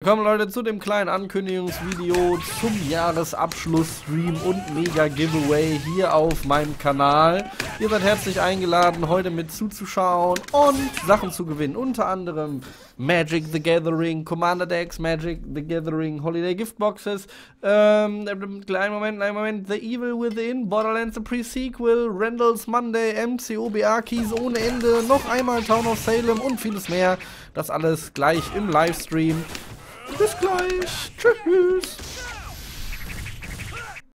willkommen Leute zu dem kleinen Ankündigungsvideo zum Jahresabschluss-Stream und Mega-Giveaway hier auf meinem Kanal. Ihr seid herzlich eingeladen, heute mit zuzuschauen und Sachen zu gewinnen. Unter anderem Magic the Gathering, Commander Decks, Magic the Gathering, Holiday Giftboxes, kleinen Moment, The Evil Within, Borderlands The Pre-Sequel, Randall's Monday, MCOBA-Keys ohne Ende, noch einmal Town of Salem und vieles mehr. Das alles gleich im Livestream. Bis gleich. Tschüss.